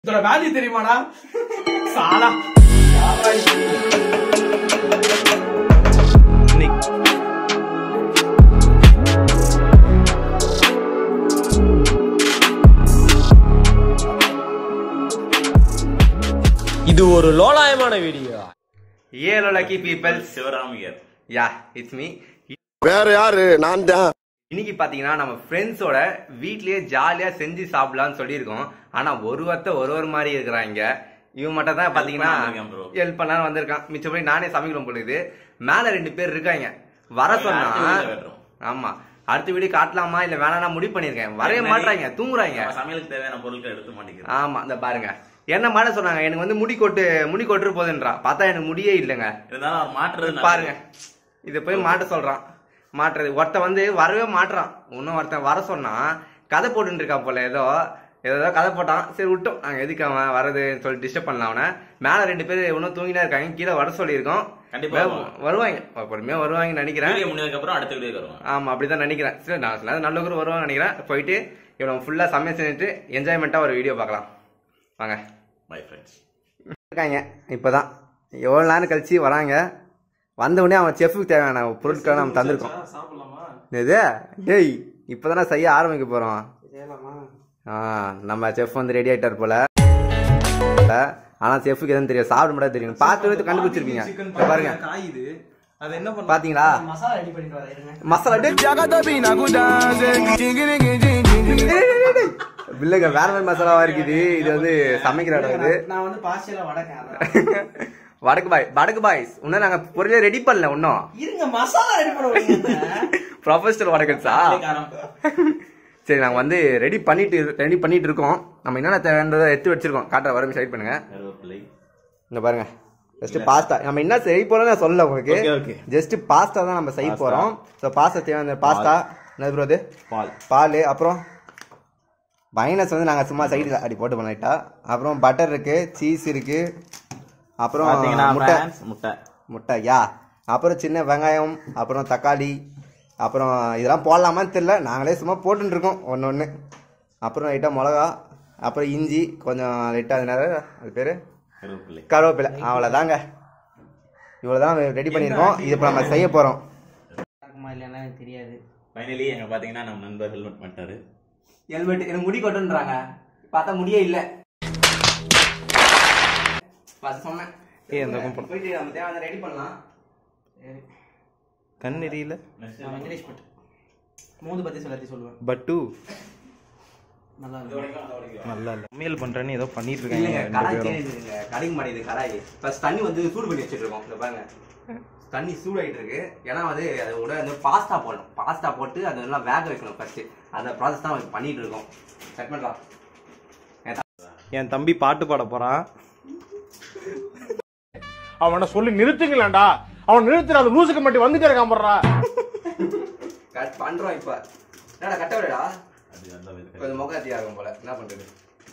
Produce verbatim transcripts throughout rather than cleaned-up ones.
இதோட வேல்யூ தெரியுமாடா? சாலா இது ஒரு லோலாயமான video. Hello lucky people, Sivaram here. yeah, it's me. வேற யாரு? நான் தான். இன்னைக்கு பாத்தீங்கன்னா நம்ம ஃப்ரெண்ட்ஸோட வீட்லயே ஜாலியா செஞ்சு சாப்பிடலாம்னு சொல்லியிருக்கோம். ஆனா ஒரு ஒருத்த ஒரு ஒரு மாதிரி இருக்கிறாங்க. இவன் மட்டும் தான் பாத்தீங்கன்னா ஹெல்ப் பண்ணாலும் வந்திருக்கான். மிச்சப்படி நானே சமைக்கணும் போடுது. மேல ரெண்டு பேர் இருக்காங்க. வர சொன்னா ஆமா அடுத்த வீடியோ காட்டலாமா இல்ல வேணாம்னா முடிவு பண்ணிருக்கேன். வரைய மாட்டாங்க, தூங்குறாங்க. சமையலுக்கு தேவையான பொருட்கள் எடுத்து மாட்டேங்கிறேன். ஆமா இந்த பாருங்க என்ன மாட சொன்னாங்க, எனக்கு வந்து முடி கொட்டு முடி கொட்டு போதுன்றா. பார்த்தா எனக்கு முடியே இல்லைங்க. இருந்தாலும் அவர் மாட்டுறது பாருங்க இத போய் மாட்ட சொல்றான். மாட்டுறது ஒருத்த வந்து வரவே மாட்டுறான். இன்னும் ஒருத்தன் வர சொன்னா கதை போட்டு இருக்கான் போல. ஏதோ ஏதோ கதை போட்டான். சரி விட்டோம் நாங்க எதுக்கு அவன் வரதுன்னு சொல்லி டிஸ்டர்ப் பண்ணலாம் அவனை. மேல ரெண்டு பேர் இன்னும் தூங்கினா இருக்காங்க. கீழே வர சொல்லியிருக்கோம். கண்டிப்பா வருவாங்க, பொறுமையா வருவாங்கன்னு நினைக்கிறேன். முடிஞ்சதுக்கு அப்புறம் அடுத்த வீடியோ வருவாங்க. ஆமா அப்படிதான் நினைக்கிறேன். சரி நான் நல்ல கூட வருவாங்க நினைக்கிறேன். போயிட்டு இவனை ஃபுல்லா சமையல் செஞ்சுட்டு என்ஜாய்மெண்டா ஒரு வீடியோ பார்க்கலாம் வாங்க. Bye friends. இருக்காங்க இப்பதான் எவ்வளவு நேரம் கழிச்சு வராங்க. வந்த உடனே அவன் செஃப்க்கு தேவையான பொருட்களை நம்ம தந்திருக்கோம். இது டேய் இப்பதானே செய்ய ஆரம்பிக்க போறோம். ஆஹ் நம்ம செஃப் வந்து ரெடி ஆயிட்டார் போல. ஆனா செஃப்க்கு எதுவும் தெரியும், சாப்பிட மட்டும் தெரியும். பார்த்து கண்டுபிடிச்சிருப்பீங்க பாருங்க. பாத்தீங்களா மசாலா இல்லங்க வேற மாதிரி மசாலாவா இருக்குது. இது வந்து சமைக்கிற இடம். இது நான் வந்து பாசியலா வடக்கேன். வடக்கு பாய் வடக்கு பாய்ஸ் இன்னும் நாங்க பொருளே ரெடி பண்ணல. இன்னும் இருங்க மசாலா ரெடி பண்ணுவீங்க. ப்ரொஃபஷனல் வடக்கன்ஸா? சரி நாங்க வந்து ரெடி பண்ணிட்டு ரெடி பண்ணிட்டு இருக்கோம். நம்ம என்னென்ன தேவைன்றதை எடுத்து வச்சிருக்கோம். காட்டுற வரமே சைட் பண்ணுங்க. இங்க பாருங்க ஜஸ்ட் பாஸ்தா. நம்ம என்ன செய்ய போறோம் நான் சொல்ல உங்களுக்கு. ஜஸ்ட் பாஸ்தா தான் நம்ம செய்ய போறோம். ஸோ பாஸ்தா தேவையான பாஸ்தா என்ன ப்ரோ? அது பால் பால் அப்புறம் மைனஸ் வந்து நாங்கள் சும்மா சைடில் அப்படி போட்டு பண்ணிட்டா. அப்புறம் பட்டர் இருக்கு, சீஸ் இருக்கு, அப்புறம் முட்டை முட்டை முட்டை யா அப்புறம் சின்ன வெங்காயம், அப்புறம் தக்காளி, அப்புறம் இதெல்லாம் போடலாமான்னு தெரியல. நாங்களே சும்மா போட்டுன்னு இருக்கோம் ஒன்று ஒன்று. அப்புறம் லைட்டாக மிளகா, அப்புறம் இஞ்சி கொஞ்சம் லைட்டாக அது அது பேர் கருவேப்பிலை கருவேப்பிலை. அவ்வளோதாங்க. இவ்வளோதான் ரெடி பண்ணியிருக்கோம். இது இப்போ நம்ம செய்ய போகிறோம். இல்லைன்னா எனக்கு தெரியாது. ஃபைனலி எங்க பாத்தீங்கன்னா நம்ம நண்பர் ஹெல்மெட் பண்ணிட்டாரு. ஹெல்மெட் எனக்கு முடி கொட்டுன்றாங்க. பார்த்தா முடியே இல்லை. சொன்னேன் போயிட்டு நம்ம தேவை ரெடி பண்ணலாம். கண் எரியல. வெங்கடேஷ் பட் மூது பத்தி சொல்லி சொல்லுவேன். பட்டு நல்லா நல்லா இல்ல. சமையல் பண்றேன்னு ஏதோ பண்ணிட்டு இல்லைங்க. இருக்காங்க. கடாய் தேனிங்க கடைக்கு மாட்டேது. கடாய் ஃபர்ஸ்ட் தண்ணி வந்து சூடு பண்ணி வச்சுட்டு இருக்கோம். இதை பாருங்க தண்ணி சூடாயிட்டு இருக்கு. ஏன்னா வந்து அது கூட வந்து பாஸ்தா போடணும். பாஸ்தா போட்டு அதை எல்லாம் வேக வைக்கணும். ஃபர்ஸ்ட் அந்த ப்ராசஸ் தான் பண்ணிட்டு இருக்கோம். செட் பண்ணலாம். என் தம்பி பாட்டு பாட போறான். அவனை சொல்லி நிறுத்துங்களேன்டா. அவன் நிறுத்துற அந்த லூசுக்கு மட்டும் வந்துட்டே இருக்கான் போடுறா. கட் பண்றோம் இப்ப. என்னடா கட்ட விடடா. கொஞ்சம் முகத்தியா இருக்கும் போல. என்ன பண்றது?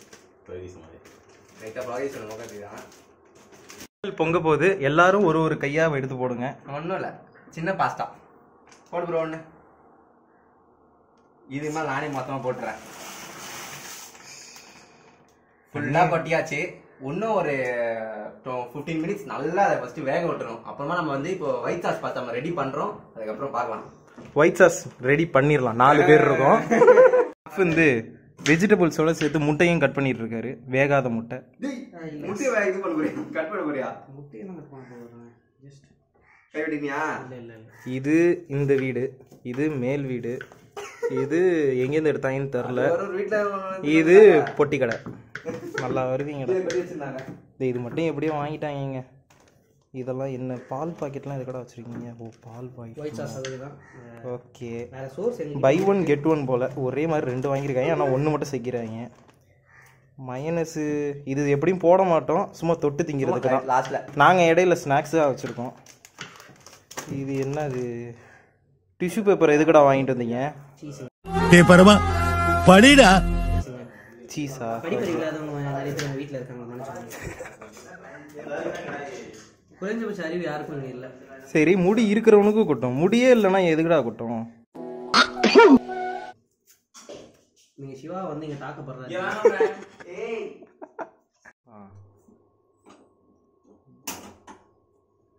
ரைட்டா ப்ராஜெக்ட் முகத்தியா பொங்க போகுது. எல்லாரும் ஒரு ஒரு கையா எடுத்து போடுங்க. ஒன்றும் இல்லை, சின்ன பாஸ்தா போடு ப்ரோ. ஒன்று இது மேலே நானே மொத்தமாக போட்டுறேன். ஃபுல்லாக கொட்டியாச்சு. இன்னும் ஒரு ஃபிஃப்டீன் மினிட்ஸ் நல்லா அதை ஃபர்ஸ்ட் வேக விட்டுறோம். அப்புறமா நம்ம வந்து இப்போ ஒயிட் சாஸ் பார்த்து நம்ம ரெடி பண்ணுறோம். அதுக்கப்புறம் பார்க்கலாம். ஒயிட் சாஸ் ரெடி பண்ணிடலாம். நாலு பேர் இருக்கோம். வந்து வெஜிடபிள்ஸோட சேர்த்து முட்டையும் கட் பண்ணிட்டு இருக்காரு. வேகாத முட்டை. முட்டையை வேக இது பண்ண போறியா? கட் பண்ண போறியா? முட்டையை நான் கட் பண்ண போறேன். ஜஸ்ட் கை விட்டீங்களா? இல்ல இல்ல இல்ல. இது இந்த வீடு, இது மேல் வீடு, இது எங்கேருந்து எடுத்தாங்கன்னு தெரியல. இது பொட்டி கடை. நல்லா வருவீங்கடா. இது மட்டும் எப்படியோ வாங்கிட்டாங்க. இதெல்லாம் என்ன பால் பாக்கெட்லாம் இது கூட வச்சிருக்கீங்க? ஓ பால் packet. Okay buy one get one போல. ஒரே மாதிரி ரெண்டு வாங்கியிருக்காங்க. ஆனால் ஒன்று மட்டும் சேர்க்கிறாங்க. மயனஸு இது எப்படியும் போட மாட்டோம், சும்மா தொட்டு திங்கிறதுக்கு தான். லாஸ்ட்ல நாங்கள் இடையில ஸ்நாக்ஸாக வச்சுருக்கோம். இது என்ன? அது டிஷ்யூ பேப்பர் எதுக்கடா வாங்கிட்டு வந்தீங்க? பேப்பரமா படிடா. சீஸா? படிப்பறிவு இல்லாதவங்க நிறைய பேர் வீட்டில் இருக்காங்க. குறைஞ்சபட்ச அறிவு யாருக்கும் இல்லை. சரி முடி இருக்கிறவனுக்கும் குட்டும். முடியே இல்லைன்னா எதுக்கடா குட்டும்? நீங்க சிவா வந்து இங்க தாக்கப்படுறாரு.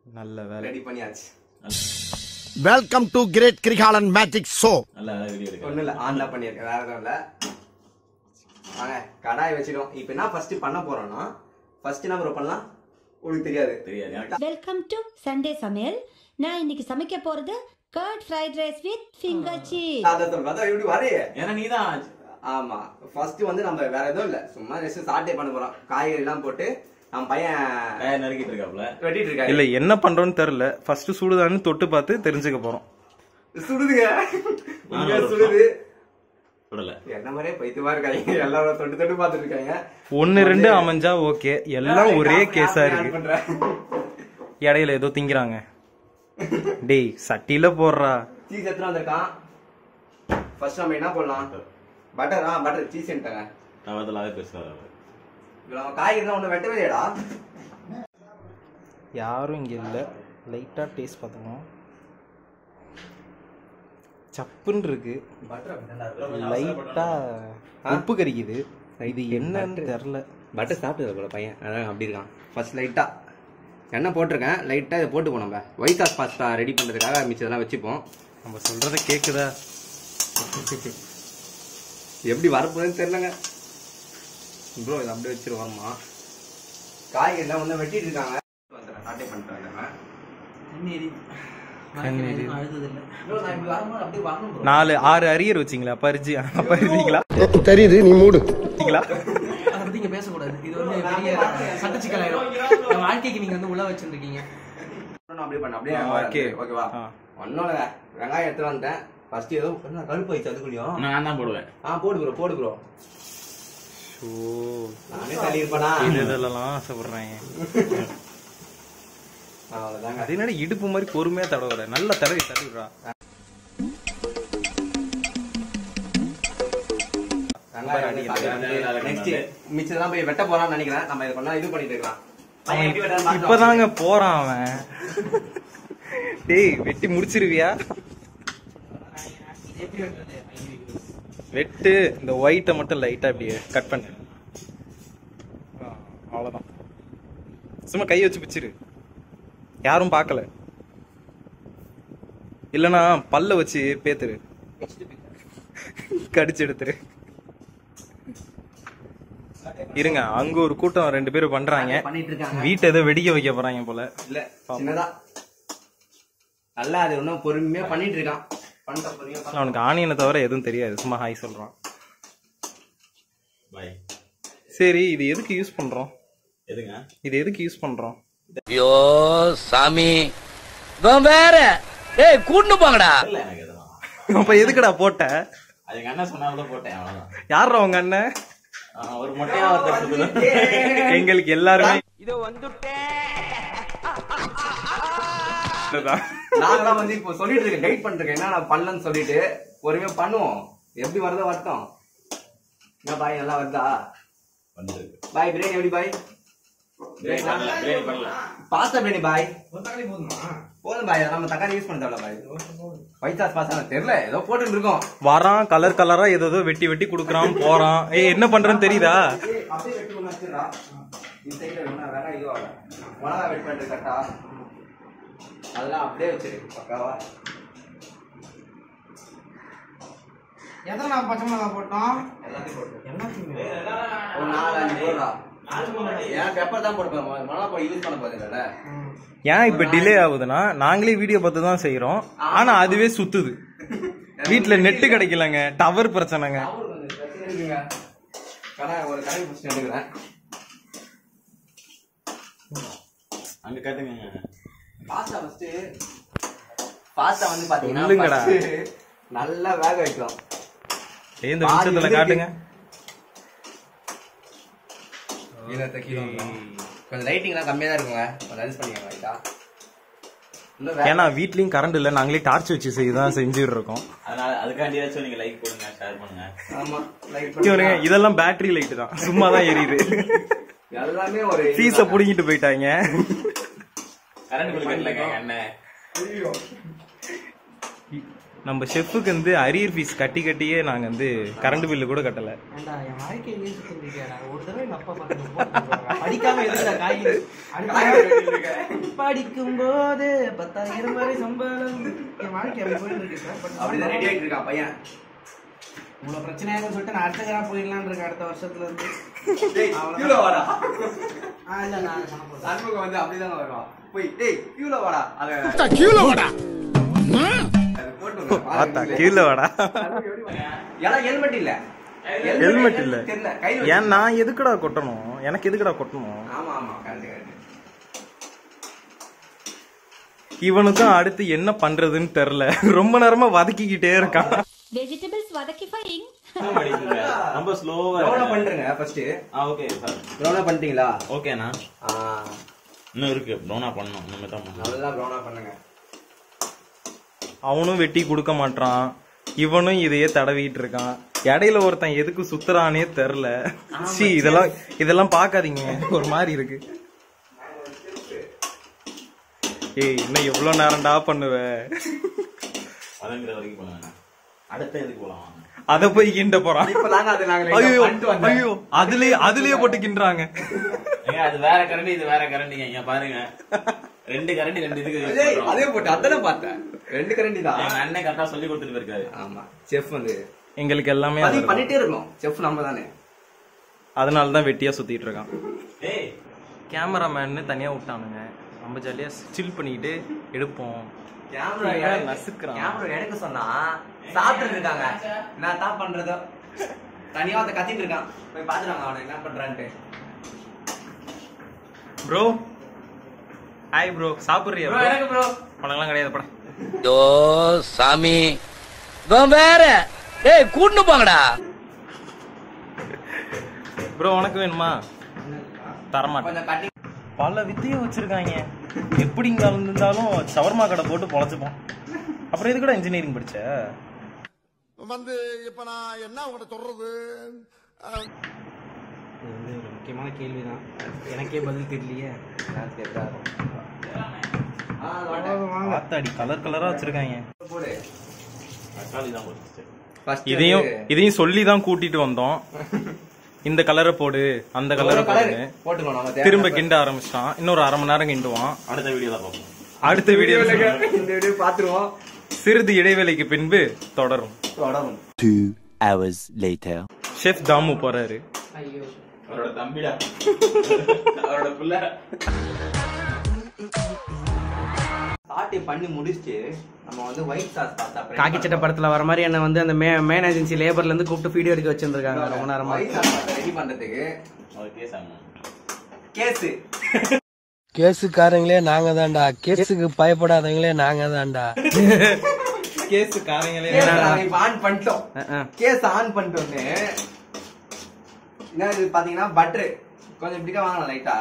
நல்ல வேலை. ரெடி பண்ணியாச்சு. Welcome to great Kirikalan magic show. நல்ல வீடியோ இருக்கு. ஒன்றும் இல்லை, ஆன் தான் பண்ணியிருக்கேன், வேற எதுவும் இல்லை. வாங்க கடாய் வச்சிடும். இப்போ என்ன ஃபர்ஸ்ட் பண்ண போறோம்னா, ஃபர்ஸ்ட் என்ன ப்ரோ பண்ணலாம் உங்களுக்கு தெரியாது. தெரியாது. வெல்கம் டு சண்டே சமையல். நான் இன்னைக்கு சமைக்க போறது curd fried rice with finger cheese. அத சொல்றேன், அத இப்படி வரே. ஏன்னா நீதான். ஆமா, ஃபர்ஸ்ட் வந்து நம்ம வேற எதுவும் இல்ல, சும்மா ஜஸ்ட் சாட்டே பண்ண போறோம். காய்கறி எல்லாம் போட்டு நம்ம பையன் நறுக்கிட்டு இருக்காப்ல, வெட்டிட்டு இருக்காரு. இல்ல என்ன பண்றோம்னு தெரியல. ஃபர்ஸ்ட் சுடுதான்னு தொட்டு பார்த்து தெரிஞ்சுக்க போறோம். சுடுதுங்க, இங்க சுடுது. சுடல. என்ன மாதிரியே பைத்தியமா இருக்காங்க, எல்லாரும் தொட்டு தொட்டு பார்த்துட்டு இருக்காங்க. ஒன்னு ரெண்டு அமைஞ்சா ஓகே, எல்லாம் ஒரே கேஸா இருக்கு. இடையில ஏதோ திங்கிறாங்க. டேய் சட்டியில போடுறா. சீஸ் எத்தனை வந்திருக்கான். ஃபர்ஸ்ட் நம்ம என்ன போடலாம்? பட்டர். ஆ பட்டர் சீஸ் என்னட்டாங்க. நான் அதெல்லாம் பேசுறேன். நம்ம காய்கறி ஒண்ணு வெட்டவே இல்லையடா. யாரும் இங்க இல்ல. லைட்டா டேஸ்ட் பார்த்துக்கோங்க. சப்புன்னு இருக்கு. லைட்டா உப்பு கறிக்குது. இது என்னன்னு தெரியல. பட்டர் சாப்பிட்டது போல பையன், அதான் அப்படி இருக்கான். ஃபர்ஸ்ட் லைட்டா எண்ணெய் போட்டிருக்கேன், லைட்டா இதை போட்டுப்போம். நம்ம ஒயிட் சாஸ் பாஸ்தா ரெடி பண்றதுக்காக மிச்சதெல்லாம் வச்சுப்போம். நம்ம சொல்றத கேக்குதா? எப்படி வரப்போகுதுன்னு தெரியலங்க ப்ரோ. இதை அப்படியே வச்சிருவோம்மா. காய்கறிலாம் வந்து வெட்டிட்டு இருக்காங்க. சாட்டே பண்ணிட்டாங்க. நாலு ஆறு அரியர் வச்சிங்களா? பறிச்சு பறிச்சிங்களா? தெரியுது, நீ மூடு. அதை பத்தி இங்க பேசக்கூடாது. இது வந்து பெரிய சட்ட சிக்கலாயிரும். நம்ம வாழ்க்கைக்கு நீங்க வந்து உள்ள வச்சிருக்கீங்க. அப்படியே பண்ண அப்படியே ஓகே ஓகேவா? ஒன்னும் இல்ல, வெங்காயம் எடுத்து வந்துட்டேன். ஃபர்ஸ்ட் ஏதோ கருப்பு ஆயிடுச்சு அதுக்குள்ளயும். நான் தான் போடுவேன். ஆ போடு ப்ரோ, போடு ப்ரோ. நானே தள்ளி இருப்பேனா? இதெல்லாம் ஆசைப்படுறேன். அவ்வளவுதாங்க. அது என்னடா இடுப்பு மாதிரி பொறுமையா தடவுற. நல்ல தடவி தடவிடுறா. மிச்சதெல்லாம் போய் வெட்ட போறான்னு நினைக்கிறேன். நம்ம இதை பண்ணா இது பண்ணிட்டு இருக்கலாம். இப்பதாங்க போறான் அவன். டேய் வெட்டி முடிச்சிருவியா? வெட்டு. இந்த ஒயிட்டை மட்டும் லைட்டா அப்படியே கட் பண்ணு. அவ்வளவுதான். சும்மா கை வச்சு பிச்சிரு. யாரும் பார்க்கல. இல்லனா பல்ல வச்சு பேத்துரு, கடிச்சு எடுத்துரு. இருங்க, அங்க ஒரு கூட்டம் ரெண்டு பேரும் பண்றாங்க. வீட்டை ஏதோ வெடிக்க வைக்க போறாங்க போல. இல்ல சின்னதா நல்லா அது ஒன்னும் பொறுமையா பண்ணிட்டு இருக்கான். அவனுக்கு ஆனியனை தவிர எதுவும் தெரியாது. சும்மா ஹாய் சொல்றான். பை. சரி, இது எதுக்கு யூஸ் பண்றோம்? எதுங்க இது எதுக்கு யூஸ் பண்றோம்? ஐயோ சாமி, வேற ஏய் கூட்டு போங்கடா. இல்ல எனக்கு எதுவும். அப்ப எதுக்குடா போட்ட? அது எங்க அண்ணன் சொன்னால போட்டேன், அவ்வளவுதான். யாரா உங்க அண்ணன்? ஒரு மொட்டையா ஒருத்தர். எங்களுக்கு எல்லாருமே இதோ வந்துட்டேன். நாங்களாம் வந்து இப்போ சொல்லிட்டு இருக்கேன், கைட் பண்ணிருக்கேன் என்ன நான் பண்ணலன்னு சொல்லிட்டு. பொறுமையா பண்ணுவோம், எப்படி வருதோ வரட்டும். என்ன பாய் நல்லா வருதா? வந்துருக்கு. பாய் பிரியாணி எப்படி பாய்? பிரியாணி பண்ணல. பாஸ்தா பிரியாணி பாய். போதும் பாய், நம்ம தக்காளி யூஸ் பண்ண தேவையில்ல பாய். ஒயிட் சாஸ் பாஸ்தா தெரியல, ஏதோ போட்டு இருக்கோம். வரான் கலர் கலரா ஏதோ வெட்டி வெட்டி குடுக்கறான் போறான். ஏய் என்ன பண்றேன்னு தெரியுதா? அப்படியே வெட்டி கொண்டு வச்சிரா. இந்த சைடுல என்ன வேற ஐயோ ஆல. மொளகா வெட் பண்ணிட்டு கட்டா. அதெல்லாம் அப்படியே வச்சிரு பக்காவா. எத்தனை நான் பச்சை மிளகா போட்டோம்? எல்லாத்தையும் போட்டு ஒரு நாலு அஞ்சு போடுறா. ஏன் பெப்பர் தான் போடுப்பேன், மிளகா போய் யூஸ் பண்ண போதில்ல. ஏன் இப்ப டிலே ஆகுதுன்னா, நாங்களே வீடியோ பார்த்து தான் செய்யறோம். ஆனா அதுவே சுத்துது. வீட்டுல நெட்டு கிடைக்கலங்க, டவர் பிரச்சனைங்க. ஒரு கடை பிடிச்சி எடுக்கிறேன். அங்க காட்டுங்க. பாஸ்தா ஃபர்ஸ்ட் பாஸ்தா வந்து பாத்தீங்கன்னா சொல்லுங்கடா. நல்லா வேக வைக்கும். இந்த விஷயத்துல காட்டுங்க. கொஞ்சம் லைட்டிங்லாம் கம்மியா தான் இருக்குங்க, கொஞ்சம் அட்ஜஸ்ட் பண்ணிக்கோங்க லைட்டா. ஏன்னா வீட்லயும் கரண்ட் இல்ல, நாங்களே டார்ச் வச்சு செய்யதான் செஞ்சுட்டு இருக்கோம். அதனால அதுக்காண்டியாச்சும் நீங்க லைக் போடுங்க, ஷேர் பண்ணுங்க. ஆமா லைக் பண்ணுங்க. இதெல்லாம் பேட்டரி லைட் தான், சும்மா தான் எரியுது. எல்லாமே ஒரு ஃபீஸ புடிங்கிட்டு போயிட்டாங்க. கரண்ட் பில் கட்டலங்க அண்ணே. நம்ம ஷெஃப்புக்கு வந்து அரியர் ஃபீஸ் கட்டி கட்டியே நாங்க வந்து கரண்ட் பில்லு கூட கட்டல. ஏண்டா என் வாழ்க்கை எங்க சுத்திருக்கேடா. ஒரு தடவை எங்க அப்பா பாத்து படிக்காம எதுக்குடா காய் படிக்கும் போது பத்தாயிரம் வரை சம்பளம். என் வாழ்க்கை அப்படி போயிட்டு இருக்கு சார். பட் அப்படிதான் ரெடி ஆயிட்டு இருக்கான் பையன். இவ்வளவு பிரச்சனையாக சொல்லிட்டு நான் அடுத்த கிராம் போயிடலான் இருக்கேன் அடுத்த வருஷத்துல இருந்து. கியூல வாடா. ஆ இல்ல நான் பண்ண போறேன். சண்முகம் வந்து அப்படிதான் வருவான். போய் டேய் கியூல வாடா. அத கியூல வாடா. அது போட்டு ஆத்தா கீழ வாடா. ஏன்னா ஹெல்மெட் இல்ல. ஹெல்மெட் இல்ல. தெரியல. கையில ஏன் நான் எதுக்குடா கொட்டணும்? எனக்கு எதுக்குடா கொட்டணும்? ஆமா ஆமா கரெக்ட் கரெக்ட். இவனுக்கும் அடுத்து என்ன பண்றதுன்னு தெரியல. ரொம்ப நேரமா வதக்கிக்கிட்டே இருக்கான். வெஜிடபிள்ஸ் வதக்கி ஃபைங். ரொம்ப ஸ்லோவா ப்ரௌனா பண்றேங்க ஃபர்ஸ்ட். ஆ ஓகே சார். ப்ரௌனா பண்ணிட்டீங்களா? ஓகேண்ணா. ஆ இன்னும் இருக்கு ப்ரௌனா பண்ணணும். இனிமே தான் பண்ணணும். நல்லா ப்ரௌனா பண்ணுங்க. அவனும் வெட்டி கொடுக்க மாட்டான், இவனும் இதையே தடவிட்டு இருக்கான். இடையில ஒருத்தன் எதுக்கு சுத்துறானே தெரியல. சி இதெல்லாம் இதெல்லாம் பாக்காதீங்க, ஒரு மாதிரி இருக்கு. ஏய் இன்னும் எவ்வளவு நேரம்டா பண்ணுவ? வதங்குற வரைக்கும் பண்ணுவேண்ணா. அடுத்த இதுக்கு போலாம். அத போய் கிண்ட போறான். இப்ப தாங்க அது நாங்க ஐயோ பண்ணிட்டு வந்தோம். ஐயோ அதுலயே அதுலயே போட்டு கிண்டுறாங்க. ஏங்க அது வேற கரண்டி இது வேற கரண்டிங்க. இங்க பாருங்க ரெண்டு கரண்டி ரெண்டு இதுக்கு யூஸ் ஏய் பண்றோம். அதே போட்டு அதானே பார்த்தேன். ரெண்டு கரண்டி தான். எங்க அண்ணன் கரெக்டா சொல்லி கொடுத்துட்டு போயிருக்காரு. ஆமா செஃப் வந்து எங்களுக்கு எல்லாமே அது அது பண்ணிட்டே இருக்கோம். செஃப் நம்ம தானே. அதனால தான் வெட்டியா சுத்திட்டு இருக்கான். ஏய் கேமராமேன்னு தனியா விட்டானுங்க. நம்ம ஜாலியா சில் பண்ணிட்டு எடுப்போம். கேமரா இவன் நசுக்குறான். கேமரா எடுக்க சொன்னா சாப்பிட்டு இருக்காங்க. நான் தான் பண்றதோ தனியா வந்து கத்திட்டு இருக்கான். போய் பாத்துறாங்க அவனை என்ன பண்றான்ட்டு. ப்ரோ ஹாய் ப்ரோ, சாப்பிடுறியா ப்ரோ ப்ரோ? எனக்கு ப்ரோ பணங்கள்லாம் கிடையாது படம். ஐயோ சாமி இவன் வேற. ஏய் கூட்டு போங்கடா. ப்ரோ உனக்கு வேணுமா? தரமாட்டேன். கொஞ்சம் கட்டி பல வித்தையை வச்சிருக்காங்க. எப்படி இங்க இருந்தாலும் ஷவர்மா கடை போட்டு பொழைச்சுப்போம். அப்புறம் இது கூட இன்ஜினியரிங் படிச்ச வந்து இப்ப நான் என்ன உங்கள்கிட்ட சொல்றது? இது வந்து ஒரு முக்கியமான கேள்விதான். எனக்கே பதில் தெரியலையே. ஆத்தாடி கலர் கலரா வச்சிருக்காங்க. போடு. தக்காளி தான் போட்டு. First இதையும் வந்து இதையும் சொல்லி தான் கூட்டிட்டு வந்தோம். இந்த கலரை போடு அந்த கலரை கலர் போடு. போட்டுக்கணும் நம்ம திரும்ப கிண்ட ஆரம்பிச்சிட்டான். இன்னொரு அரை மணி நேரம் கிண்டுவான். அடுத்த வீடியோ தான் பார்ப்போம். அடுத்த வீடியோ இந்த வீடியோ பாத்துருவோம். சிறிது இடைவேளைக்கு பின்பு தொடரும். தொடரும். Two hours later. Chef Damu போறாரு. ஐயோ அவரோட தம்பிடா. அவரோட புள்ள. சாட்டி பண்ணி முடிச்சிட்டு நம்ம வந்து ஒயிட் சாஸ் பாஸ்தா காக்கி சட்டை படத்துல வர மாதிரி என்ன வந்து அந்த மேன் ஏஜென்சி லேபர்ல இருந்து கூப்பிட்டு வீடியோ எடுக்க வச்சிருக்காங்க ரொம்ப நேரமா. ஒயிட் சாஸ் பாஸ்தா ரெடி பண்றதுக்கு ஒரு கேஸ் ஆகணும். கேஸ் கேஸுக்காரங்களே நாங்க தான்டா. கேஸுக்கு பயப்படாதவங்களே நாங்க தான்டா. கேஸ் காரங்களே இப்ப ஆன் பண்ணிட்டோம். கேஸ் ஆன் பண்ணிட்டோன்னு என்ன இது பாத்தீங்கன்னா பட்டர் கொஞ்சம் இப்படிக்கா வாங்கலாம். லைட்டா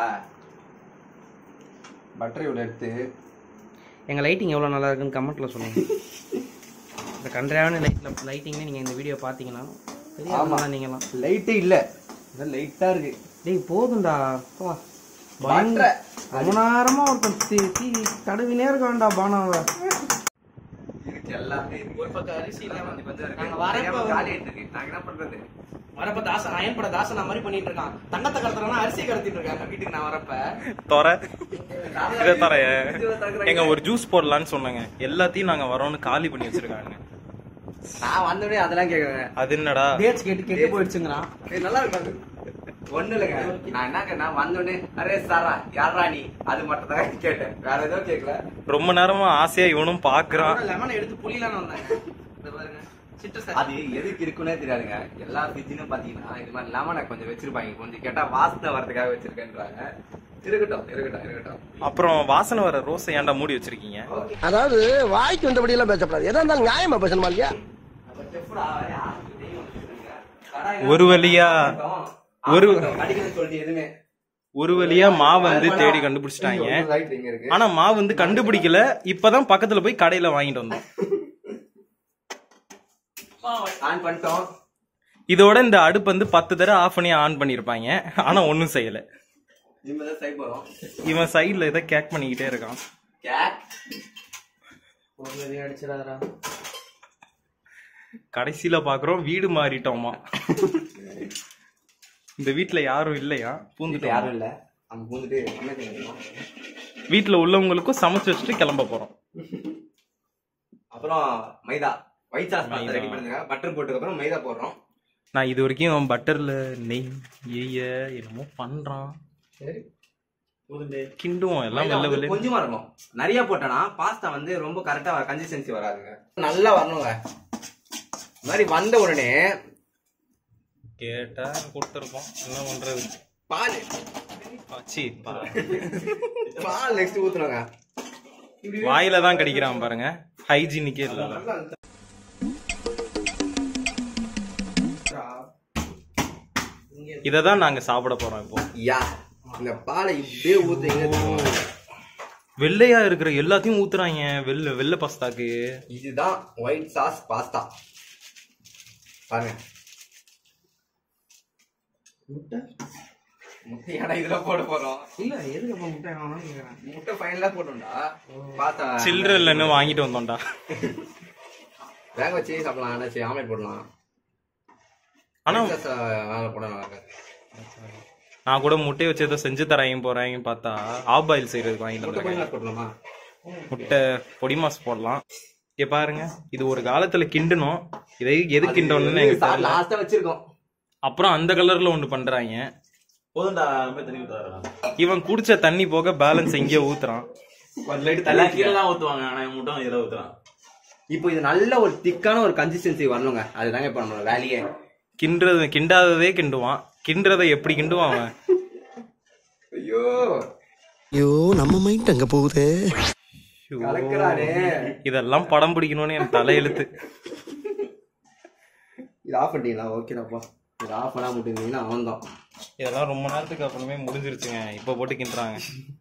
பட்டர் இவ்வளவு எடுத்து எங்க லைட்டிங் எவ்வளவு நல்லா இருக்குன்னு கமெண்ட்ல சொல்லுங்க. இந்த கன்றான லைட்ல லைட்டிங்ல நீங்க இந்த வீடியோ பாத்தீங்கன்னா தெரியாம நீங்கலாம் லைட்டே இல்ல, லைட்டா இருக்கு. டேய் போதும்டா. பா பட்டர் ரொம்ப நேரமா ஒருத்தன் தீ தடவினே இருக்க வேண்டாம் பானாவை. எல்லாமே ஒரு பக்கம் அரிசி இல்லாம நாங்க நாங்க வரப்ப காலி இருக்கு. நாங்க என்ன பண்றது? வரப்ப தாசன் அயன் பட தாசன் மாதிரி பண்ணிட்டு இருக்கான். தங்கத்தை கடத்துறா அரிசி கடத்திட்டு இருக்காங்க வீட்டுக்கு. நான் வரப்ப தோற இதை தரைய எங்க ஒரு ஜூஸ் போடலான்னு சொன்னாங்க. எல்லாத்தையும் நாங்க வரோம்னு காலி பண்ணி வச்சிருக்காங்க. நான் வந்தோடனே அதெல்லாம் கேக்குறேன். அது என்னடா டேட்ஸ் கேட்டு கெட்டு போயிடுச்சுங்கிறான். ஏய் நல்லா இருக்காது. ஒண்ணு இல்லைங்க, நான் என்ன கேட்டேன் வந்தோடனே அரே சாரா யாரா நீ அது மட்டும் தான் கேட்டேன். வேற எதுவும் கேட்கல. ரொம்ப நேரமா ஆசையா இவனும் பாக்குறான். லெமன் எடுத்து புளியலான்னு வந்தேன். இத பாருங்க சிட்ரஸ். அது எதுக்கு இருக்குன்னே தெரியாதுங்க. எல்லா ஃப்ரிட்ஜ்லயும் பாத்தீங்கன்னா இது மாதிரி லெமனை கொஞ்சம் வச்சிருப்பாங்க. கொஞ்சம் கேட்டா வாசனை வரதுக்காக வச்சிருக்கேன்றாங்க. இருக்கட்டும் இருக்கட்டும் இருக்கட்டும். அப்புறம் வாசனை வர ரோஸை ஏன்டா மூடி வச்சிருக்கீங்க? அதாவது வாய்க்கு வந்தபடி எல்லாம் பேசப்படாது. எதா இருந்தாலும் நியாயமா பேசணுமா இல்லையா? ஒரு வழியா ஒரு அடிக்கணும்னு சொல்லிட்டு எதுவுமே ஒரு வழியா மாவு வந்து தேடி கண்டுபிடிச்சிட்டாங்க. ஆனா மாவு வந்து கண்டுபிடிக்கல. இப்பதான் பக்கத்துல போய் கடையில வாங்கிட்டு வந்தோம். ஆன் பண்ணிட்டோம். இதோட இந்த அடுப்பு வந்து பத்து தடவை ஆஃப் பண்ணி ஆன் பண்ணிருப்பாங்க. ஆனா ஒன்னும் செய்யல. இவன் சைடுல ஏதோ கேக் பண்ணிக்கிட்டே இருக்கான். ஒரு அடிச்சிடாதடா. கடைசியில பாக்குறோம் வீடு மாறிட்டோமா. இந்த வீட்டுல யாரும் இல்லையா, பூந்துட்டு யாரும் இல்ல. நம்ம பூந்துட்டு வீட்டுல உள்ளவங்களுக்கும் சமைச்சு வச்சுட்டு கிளம்ப போறோம். அப்புறம் மைதா ஒயிட் சாஸ் பாஸ்தா ரெடி பண்ணுங்க. பட்டர் போட்டதுக்கு அப்புறம் மைதா போடுறோம். நான் இது வரைக்கும் பட்டர்ல நெய் ஏய என்னமோ பண்றான். சரி கிண்டுவோம் எல்லாம் வெள்ள வெள்ள. கொஞ்சமா இருக்கும். நிறைய போட்டனா பாஸ்தா வந்து ரொம்ப கரெக்டா கன்சிஸ்டன்சி வராதுங்க. நல்லா வரணுங்க. இந்த மாதிரி வந்த உடனே கேட்டா கொடுத்துருப்போம். என்ன பண்றது? பால் ஆச்சி பால் பால் நெக்ஸ்ட் ஊத்துறாங்க. வாயில தான் கடிக்கிறான் பாருங்க. ஹைஜீனிக்கே இல்ல. இததான் நாங்க சாப்பிட போறோம் இப்போ. யா இந்த பாலை இப்படியே ஊத்துறீங்க. வெள்ளையா இருக்கிற எல்லாத்தையும் ஊத்துறாங்க வெள்ளை வெள்ளை பாஸ்தாக்கு. இதுதான் ஒயிட் சாஸ் பாஸ்தா. பாருங்க முட்டை முட்டையாடா இதுல போட போறோம். இல்ல எதுக்கு அப்ப முட்டை வேணாம். முட்டை ஃபைனலா போட்டோம்டா. பாஸ்தா சில்லற இல்லன்னு வாங்கிட்டு வந்தோம்டா. வேக வச்சு சாப்பிடலாம். ஆனாச்சு ஆம்லெட் போடலாம். ஆனா வேலை போட நல்லா. நான் கூட முட்டையை வச்சு ஏதோ செஞ்சு தராங்க போறாங்க பார்த்தா ஆஃப் பாயில் செய்யறதுக்கு வாங்கிட்டு முட்டை பொடி மாஸ் போடலாம். இங்க பாருங்க இது ஒரு காலத்துல கிண்டணும். இதை எது கிண்டணும்னு வச்சிருக்கோம். அப்புறம் அந்த கலர்ல ஒண்ணு பண்றாங்க. போதும்டா தண்ணி ஊத்துறாங்க. இவன் குடிச்ச தண்ணி போக பேலன்ஸ் எங்கேயோ ஊத்துறான். கீழே தான் ஊத்துவாங்க. ஆனா மட்டும் இதுல ஊத்துறான். இப்போ இது நல்ல ஒரு திக்கான ஒரு கன்சிஸ்டன்சி வரணுங்க. அதுதாங்க இப்ப நம்மளோட வேலையே. கிண்டுறது கிண்டாததே கிண்டுவான். கிண்டுறதை எப்படி கிண்டுவான் அவன்? ஐயோ ஐயோ நம்ம மைண்ட் அங்க போகுது. இதெல்லாம் படம் பிடிக்கணும்னு என் தலையெழுத்து. இது ஆஃப் பண்ணிட்டீங்களா? ஓகேடாப்பா. இது ஆஃப் பண்ணா முடியுங்கன்னா அவன் தான். இதெல்லாம் ரொம்ப நேரத்துக்கு அப்புறமே முடிஞ்சிருச்சுங்க. இப்ப போட்டு கிண்டுறாங்க.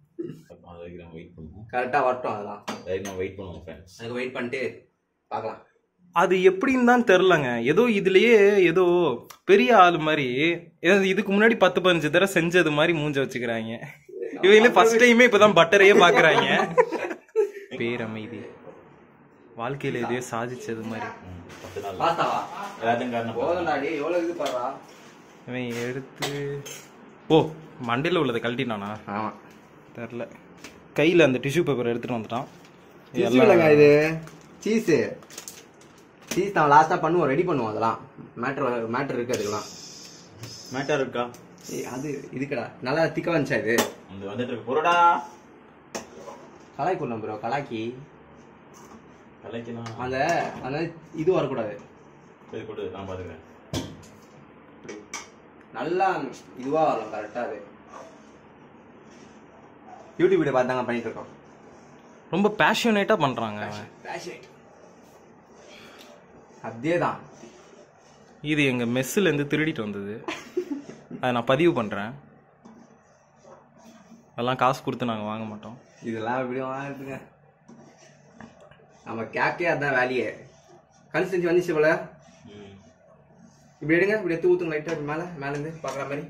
கரெக்டா வரட்டும். அதெல்லாம் வெயிட் பண்ணுவோம். அதுக்கு வெயிட் பண்ணிட்டு பார்க்கலாம். அது எப்படின்னு தான் தெரிலங்க. ஏதோ இதுலயே ஏதோ பெரிய ஆளு மாதிரி இதுக்கு முன்னாடி பத்து பதினஞ்சு தடவை செஞ்சது மாதிரி மூஞ்ச வச்சுக்கிறாங்க. இவங்களே ஃபர்ஸ்ட் டைமே இப்பதான் பட்டரையே பாக்குறாங்க. பேரமைதி வாழ்க்கையில எதையோ சாதிச்சது மாதிரி. இவன் எடுத்து ஓ மண்டையில உள்ளதை கழட்டினானா? ஆமா தெரில. கையில அந்த டிஷ்யூ பேப்பர் எடுத்துட்டு வந்துட்டான். இது சீஸ் சீஸ் தான் லாஸ்டா பண்ணுவோம். ரெடி பண்ணுவோம். அதெல்லாம் மேட்டர் மேட்டர் இருக்கு. அதுக்கெல்லாம் மேட்டர் இருக்கா? அது இதுக்கடா நல்லா திக்கா வந்துச்சா? இது வந்துட்டு இருக்கு பொருடா. கலாய்க்கு ப்ரோ. கலாக்கி கலாய்க்கலாம். அந்த அந்த இது வரக்கூடாது. சரி கொடு, நான் பாத்துக்கிறேன். நல்லா இதுவா வரணும் கரெக்டா. அது யூடியூப் வீடியோ பார்த்தாங்க பண்ணிட்டு இருக்கோம். ரொம்ப பேஷனேட்டா பண்றாங்க. அதேதான். இது எங்க மெஸ்ல இருந்து திருடிட்டு வந்தது. அதை நான் பதிவு பண்றேன். அதெல்லாம் காசு கொடுத்து நாங்க வாங்க மாட்டோம். இதெல்லாம் எப்படி வாங்குறதுங்க? நம்ம கேக்கே அதான் வேலையே. கன்சிஸ்டன்சி வந்துச்சு போல. இப்படி எடுங்க. இப்படி எடுத்து ஊத்துங்க லைட்டா. மேல மேல இருந்து பாக்குற மாதிரி.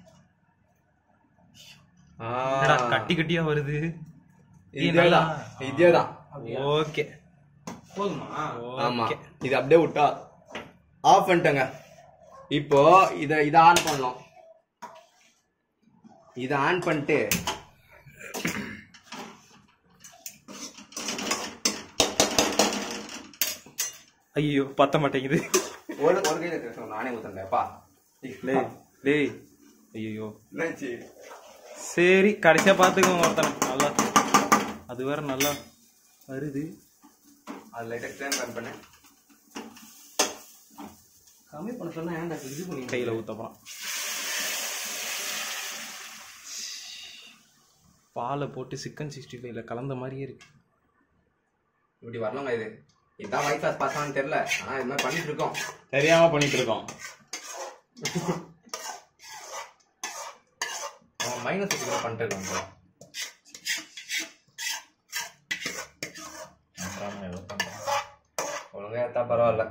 கட்டி கட்டியா வருது. இதேதான் இதேதான். ஓகே போதுமா? ஆமா. இது அப்படியே விட்டா ஆஃப் பண்ணிட்டேங்க. இப்போ இத இத ஆன் பண்ணலாம். இத ஆன் பண்ணிட்டு ஐயோ பத்த மாட்டேங்குது. ஒரு ஒரு கையில இருக்கு. நானே ஊத்துறேன்ப்பா. டேய் டேய் ஐயோ சரி கடைசியா பாத்துக்கோங்க. ஒருத்தனை நல்லா அது வேற நல்லா வருது. அது லைட்டா ட்ரைன் ரன் பண்ணு. கம்மி பண்ண சொன்னா ஏன்டா இது பண்ணி கையில ஊத்தப்போம். பாலை போட்டு சிக்கன் சிக்ஸ்டி ஃபைவ்ல கலந்த மாதிரியே இருக்கு. இப்படி வரலாங்க. இது இதான் ஒயிட் சாஸ் பாஸ்தான்னு தெரியல. ஆனா இது மாதிரி பண்ணிட்டு இருக்கோம். தெரியாம பண்ணிட்டு இருக்கோம். மைனஸ் பண்ணிட்டு இருக்கோம். ஒழுங்கா எடுத்தா பரவாயில்ல.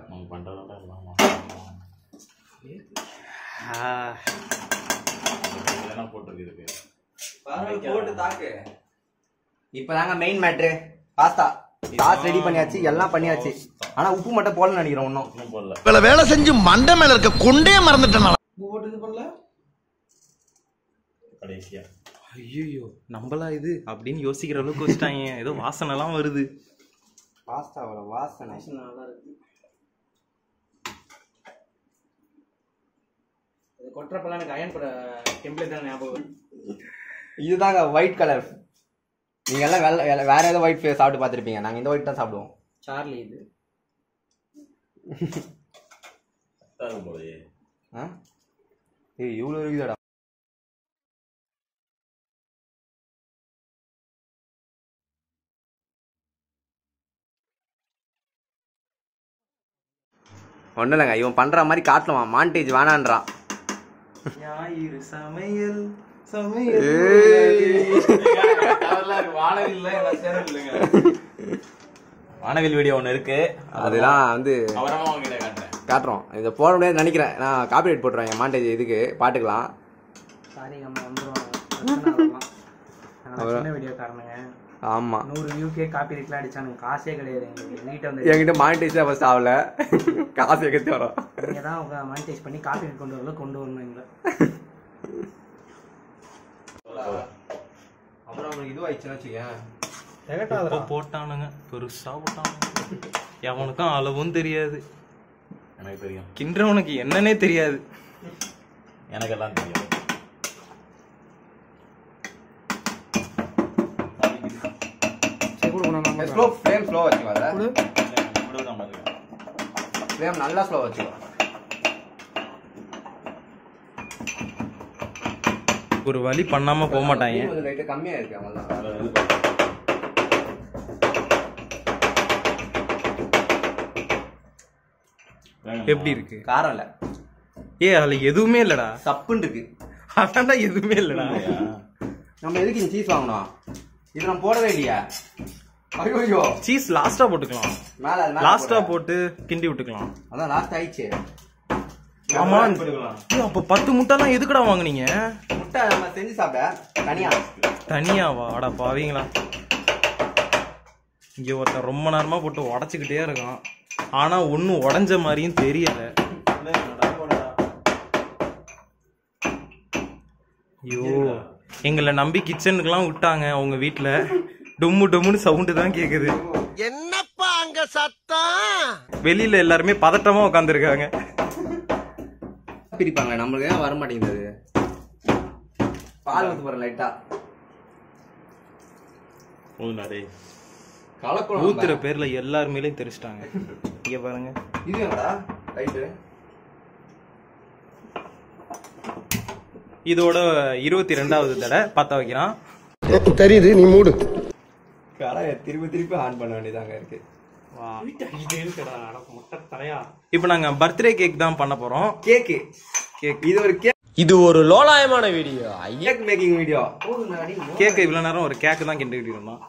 போட்டு தாக்கு. இப்பதாங்க main matter pasta. Sauce ready பண்ணியாச்சு, எல்லாம் பண்ணியாச்சு. ஆனா உப்பு மட்டும் போடலன்னு நினைக்கிறேன். ஒன்றும் போடல. இவ்வளவு வேலை செஞ்சு மண்டை மேல இருக்க கொண்டே மறந்துட்டேன். போட்டு இது பண்ணல கடைசியா. ஐயோ நம்மளா இது அப்படின்னு யோசிக்கிற அளவுக்கு வச்சுட்டாங்க. ஏதோ வாசனை எல்லாம் வருது. பாஸ்தாவோட வாசனை நல்லா இருக்கு. இது கொட்டுறப்பெல்லாம் எனக்கு அயன் பட டெம்ப்ளேட் தான் ஞாபகம். இதுதாங்க ஒயிட் கலர். நீங்க எல்லாம் வெள்ளை வேற ஏதோ ஒயிட் சாப்பிட்டு பார்த்துருப்பீங்க. நாங்க இந்த ஒயிட் தான் சாப்பிடுவோம். சார்லி இது போலயே. ஆ ஏய் இவ்வளோ இருக்குதாடா. ஒன்றும் இல்லைங்க, இவன் பண்ற மாதிரி காட்டலாம். மாண்டேஜ் வேணான்றான். ஞாயிறு சமையல் சமையல் வானவில் வீடியோ ஒன்று இருக்கு, அதெல்லாம் வந்து அப்புறமா உங்ககிட்ட காட்டுறேன். காட்டுறோம். இதை போட முடியாது நினைக்கிறேன். நான் காப்பிரைட் போட்டுருவேன் என் மாண்டேஜ் இதுக்கு பாட்டுக்கலாம். சாரி நம்ம வந்துடுவோம். சின்ன வீடியோ காரணங்க. ஆமா, நூறு வியூக்கே காப்பி ரைட்லாம் அடிச்சானுங்க. காசே கிடையாது எங்களுக்கு. வீட்டை வந்து என்கிட்ட மானிட்டைஸ் தான் ஃபர்ஸ்ட் ஆகல, காசு எக்கத்தி வரும். நீங்கள் தான் உங்க மானிட்டைஸ் பண்ணி காப்பி ரைட் கொண்டு வரல கொண்டு வரணும் எங்களை. அப்புறம் அவனுக்கு இதுவாயிடுச்சுன்னு வச்சுக்கேன். உப்பு போட்டானுங்க, பெருசா போட்டானுங்க. எவனுக்கும் அளவும் தெரியாது. எனக்கு தெரியும், கின்றவனுக்கு என்னன்னே தெரியாது. எனக்கு எல்லாம் தெரியும். ஸ்லோ ஃப்ளேம் ஸ்லோ வச்சுக்கோ. அத தான் பாத்துக்கேன். ஃப்ளேம் நல்லா ஸ்லோ வச்சுக்கோ. ஒரு வழி பண்ணாம போக மாட்டாங்க. கொஞ்சம் லைட்டா கம்மியா இருக்கு. அவங்கதான் எப்படி இருக்கு? காரம் இல்ல. ஏ அதுல எதுவுமே இல்லடா. சப்புன்னு இருக்கு. அதான்டா எதுவுமே இல்லடா. நம்ம எதுக்கு இந்த சீஸ் வாங்கணும்? இது நம்ம போடவே இல்லையா? ஐயோ, சீஸ் லாஸ்டா போட்டுக்கலாம். மேல லாஸ்டா போட்டு கிண்டி விட்டுக்கலாம். அதான் லாஸ்ட் ஆயிடுச்சு. ஆமா, ஏய், அப்ப பத்து முட்டைலாம் எதுக்குடா வாங்குனீங்க? முட்டை நம்ம செஞ்சு சாப்பிட தனியா. தனியாவா? அடா பாவீங்களா. இங்க ஒருத்தன் ரொம்ப நேரமா போட்டு உடச்சுக்கிட்டே இருக்கான். ஆனா ஒன்னும் உடஞ்ச மாதிரியும் தெரியல. ஐயோ, எங்களை நம்பி கிச்சனுக்குலாம் விட்டாங்க. அவங்க வீட்டுல டொம்மு டொம்முன்னு சவுண்டு தான் கேக்குது. என்னப்பா அங்க சத்தம்? வெளியில எல்லாருமே பதட்டமா உட்காந்துருக்காங்க. பிரிப்பாங்க, நம்மளுக்கு ஏன் வர மாட்டேங்குது. பால் ஊத்து போற லைட்டா கலக்குள்ள ஊத்துற பேர்ல எல்லார் மேலயும் தெரிச்சிட்டாங்க. இங்க பாருங்க, இது என்னடா ரைட்டு. இதோட இருபத்தி ரெண்டாவது தடவை பத்த வைக்கிறான். தெரியுது, நீ மூடு. கடாயை திருப்பி திருப்பி ஆன் பண்ண வேண்டியதாங்க இருக்கு. இப்ப நாங்க பர்த்டே கேக் தான் பண்ண போறோம். கேக்கு கேக் இது ஒரு கேக். இது ஒரு லோலாயமான video. Cake making video. Cake இவ்வளவு நேரம் ஒரு கேக் தான் கிண்டிக்கிட்டு இருந்தோம்.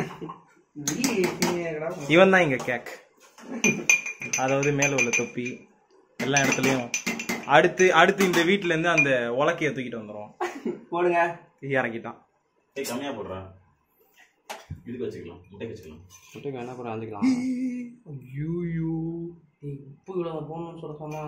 இவன் தான் இங்க கேக். அதாவது மேல உள்ள தொப்பி எல்லா இடத்துலயும். அடுத்து அடுத்து இந்த வீட்டுல இருந்து அந்த உலக்கைய தூக்கிட்டு வந்துரும். போடுங்க. இறக்கிட்டான். ஏய் கம்மியா போடுறான். இதுக்கு வச்சுக்கலாம், முட்டைக்கு வச்சுக்கலாம். முட்டைக்கு வேணா கூட வந்துக்கலாம். ஐயோ, உப்பு இவ்வளவு போகணும்னு சொல்ல சொன்னா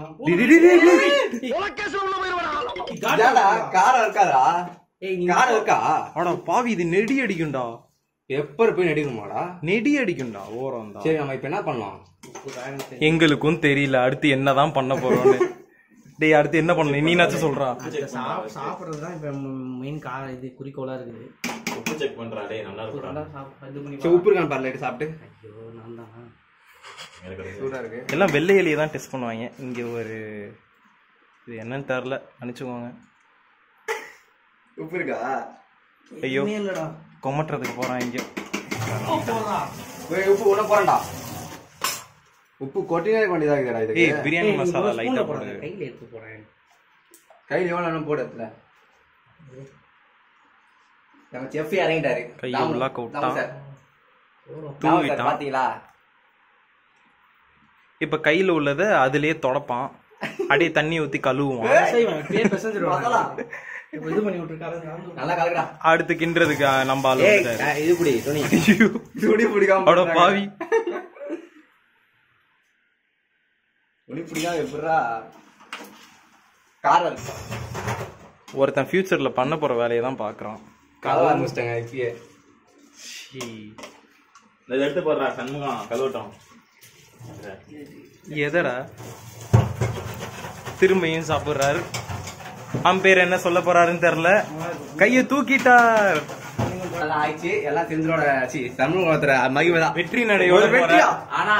காரம் இருக்காதா? காரம் இருக்கா? ஆடா பாவி, இது நெடி அடிக்கும்டா. எப்பர் போய் நடிக்கணுமாடா? நெடி அடிக்கும்டா ஓரம் தான். சரி, நம்ம இப்ப என்ன பண்ணலாம்? எங்களுக்கும் தெரியல அடுத்து என்னதான் பண்ண போறோம்னு. டேய், அடுத்து என்ன பண்ணணும் நீனாச்சும் சொல்றா. சாப்பிடுறதுதான் இப்ப மெயின் கா இது குறிக்கோளா இருக்குது. உப்பு செக் பண்றா. டேய் நல்லா இருக்குடா. சரி, உப்பு இருக்கான்னு பாரு. லைட் சாப்பிட்டு. ஐயோ, நான் தான் சூடா இருக்கு. எல்லாம் வெள்ளை எலியை தான் டெஸ்ட் பண்ணுவாங்க. இங்க ஒரு இது என்னன்னு தெரியல, அனுப்பிச்சுக்கோங்க. உப்பு இருக்கா? ஐயோ, கொமட்டுறதுக்கு போறான் இங்க. உப்பு உள்ள போறேன்டா. உப்பு கொட்டினே இருக்க வேண்டியதா இருக்குடா இதுக்கு. ஏய், பிரியாணி மசாலா லைட்டா போடு. கையில எடுத்து போறேன். கையில எவ்வளவு நேரம் போடு. இடத்துல நம்ம செஃப் இறங்கிட்டாரு. கையை உள்ள கவுட்டான். தூவிட்டான். பாத்தீங்களா? இப்ப கையில உள்ளத அதுலயே தொடப்பான். அப்படியே தண்ணி ஊத்தி கழுவுவான். இப்போ இது பண்ணி விட்டுருக்காரு. நல்லா கலக்குடா. அடுத்து கிண்டுறதுக்கு நம்ம ஆளு ஏய் வந்துட்டாரு. இது புடி துணி. துணி பிடிக்காம அட பாவி. துணி பிடிக்காம எப்படிடா கார் இருக்கு. ஒருத்தன் ஃபியூச்சர்ல பண்ண போற வேலையை தான் பாக்குறான். கலவ ஆரம்பிச்சிட்டாங்க இப்பயே. இதை எடுத்து போடுறா சண்முகம் கழுவட்டும். எதடா திரும்பியும் சாப்பிடுறாரு. அம்பேர் என்ன சொல்ல போறாருன்னு தெரியல. கைய தூக்கிட்டார். எல்லாம் ஆயிடுச்சு. எல்லாம் செஞ்சோட சி சண்முகத்தோட மகிமை தான். வெற்றி நடையோட வெற்றியா? ஆனா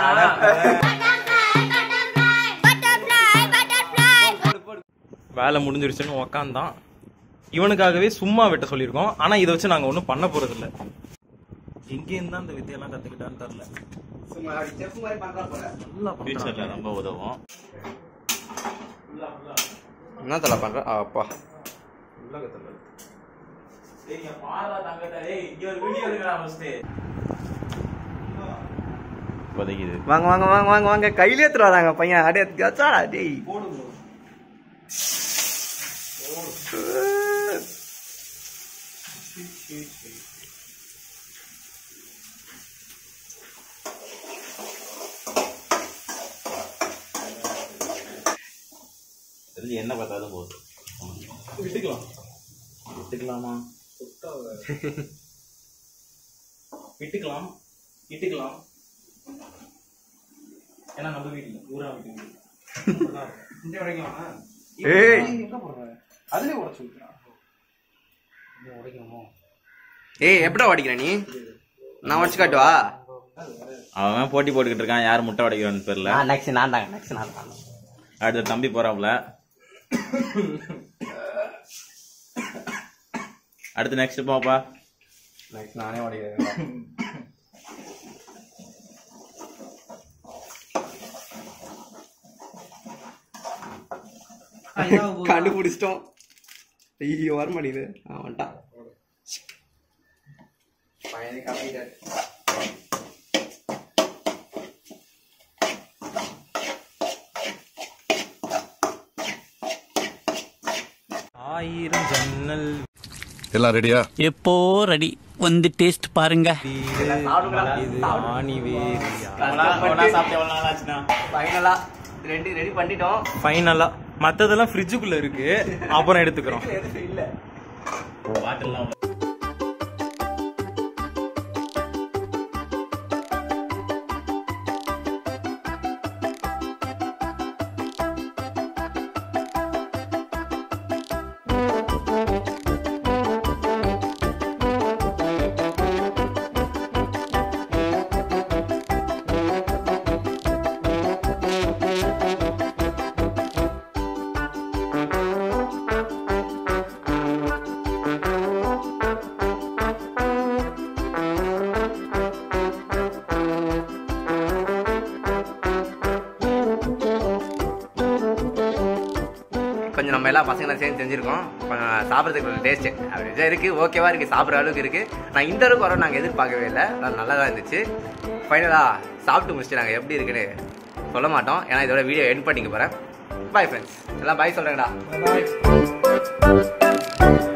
வேலை முடிஞ்சிருச்சுன்னு உக்காந்தான். இவனுக்காகவே சும்மா வெட்ட சொல்லியிருக்கோம். ஆனா இதை வச்சு நாங்க ஒன்றும் பண்ண போறது இல்லை. எங்கேருந்து தான் இந்த வித்தையெல்லாம் கத்துக்கிட்டான்னு தெரியல. சும்மா செஃப் மாதிரி பண்றா போல. நல்லா ஃபியூச்சர்ல ரொம்ப உதவும். என்ன தல பண்ற? அப்பா நீங்க பாரா தங்கடா. ஏய் இங்க ஒரு வீடியோ எடுக்கறா ஃபர்ஸ்ட். பதகிது. வாங்க வாங்க வாங்க வாங்க வாங்க கையிலே எடுத்து வராங்க பையன். அடே கச்சாடா டேய். போடுங்க. தெரிஞ்சு என்ன பார்த்தாலும் போதும். விட்டுக்கலாம். விட்டுக்கலாமா? விட்டுக்கலாம். விட்டுக்கலாம். ஏன்னா நம்ம வீட்டுல ஊரா வீட்டு இந்த உடைக்கலாமா? ஏய் எங்க போடுற? அதுலயே உடைச்சு விட்டுறான். உடைக்கணுமோ? ஏய் எப்படா உடைக்கிற நீ? நான் உடைச்சு காட்டுவா? அவன் போட்டி போட்டுக்கிட்டு இருக்கான். யார் முட்டை உடைக்கிறான்னு தெரியல. நெக்ஸ்ட் நான் தாங்க. நெக்ஸ்ட் நான் தான். அடுத்த தம்பி போறாப்ல. அடுத்து நெக்ஸ்ட் போப்பா. நெக்ஸ்ட் நானே உடைக்கிறேன். கண்டுபிடிச்சிட்டோம். ஐயோ வர மாட்டேங்குது. அவன் வந்துட்டான். பையனை காப்பிட்டாரு. ஆயிரம் ஜன்னல் எல்லாம் ரெடியா? எப்போ ரெடி வந்து டேஸ்ட் பாருங்க. இது ஆணி வேறு. ஃபைனலா ரெண்டு ரெடி பண்ணிட்டோம். ஃபைனலா மத்ததெல்லாம் ஃப்ரிட்ஜுக்குள்ள இருக்கு. அப்புறம் எடுத்துக்கிறோம். இல்ல பாட்டெல்லாம் கொஞ்சம் நம்ம எல்லா பசங்களும் சேர்ந்து செஞ்சுருக்கோம். கொஞ்சம் சாப்பிட்றதுக்கு கொஞ்சம் டேஸ்ட்டு அப்படி இருக்குது. ஓகேவா இருக்குது. சாப்பிட்ற அளவுக்கு இருக்குது. நான் இந்த அளவுக்கு வரோம் நாங்கள் எதிர்பார்க்கவே இல்லை. அது நல்லா தான் இருந்துச்சு. ஃபைனலாக சாப்பிட்டு முடிச்சுட்டு நாங்கள் எப்படி இருக்குன்னு சொல்ல மாட்டோம். ஏன்னா இதோட வீடியோ எண்ட் பண்ணிக்க போகிறேன். Bye friends. எல்லாம் பாய் சொல்கிறேங்கடா.